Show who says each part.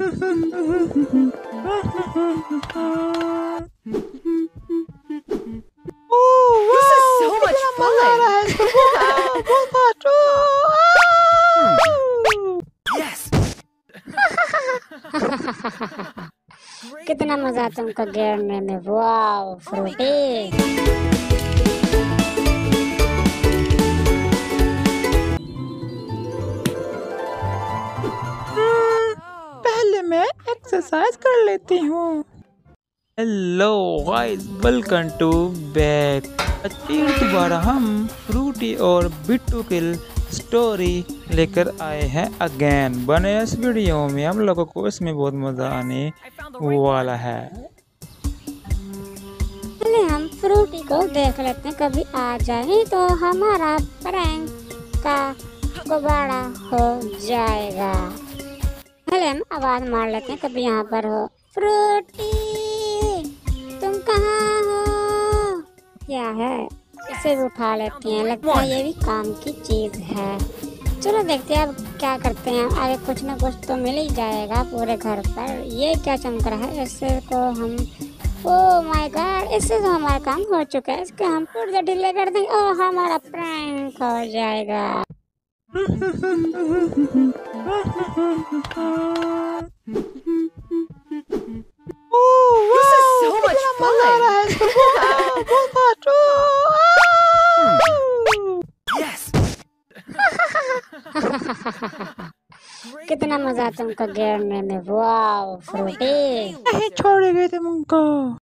Speaker 1: This is so much fun. Yes.
Speaker 2: कितना मजा तुमको गिरने में। वाओ फ्रूटी।
Speaker 3: पहले मैं एक्सरसाइज कर लेती हूँ। Hello guys, welcome to back. फिर दोबारा हम फ्रूटी और बिट्टू की स्टोरी लेकर आए हैं अगेन। बने इस वीडियो में हम लोगों को इसमें बहुत मजा आने वाला है।
Speaker 2: पहले हम फ्रूटी को देख लेते हैं, कभी आ जाए तो हमारा प्रैंक का गुब्बारा हो जाएगा। पहले हम आवाज मार लेते हैं, कभी यहाँ पर हो। फ्रूटी तुम कहाँ हो? क्या है? इसे भी उठा लेती हैं, लगता है ये भी काम की चीज है। चलो देखते हैं अब क्या करते हैं। आगे कुछ ना कुछ तो मिल ही जाएगा पूरे घर पर। ये क्या चमक रहा है? इससे को हम, ओह माय गॉड, इससे तो हमारा काम हो चुका है। इसके हम पूरे डिले कर देंगे और हमारा प्रैंक हो जाएगा।
Speaker 1: This is so much fun. Yes.
Speaker 2: कितना मजा तुमको गिरने में। वाओ फ्रूटी।
Speaker 3: नहीं छोड़ेंगे तुमको।